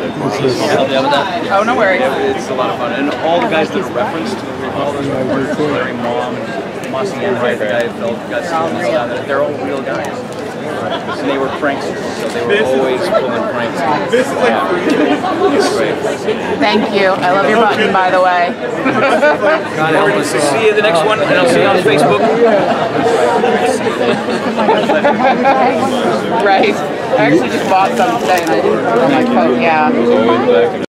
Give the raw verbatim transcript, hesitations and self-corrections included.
Oh, no worries. Yeah, it's a lot of fun, and all the guys that are referenced, all those reporters, Larry Mom, Mossy and Wright, the guy that got Stevens down there, they're all real guys. And they were pranksters, so they were always pulling pranks. Thank you. I love your button, by the way. God, I'll see you in the next one, and I'll see you on Facebook. Right. I actually just bought some today, and I didn't put on my coat. Yeah.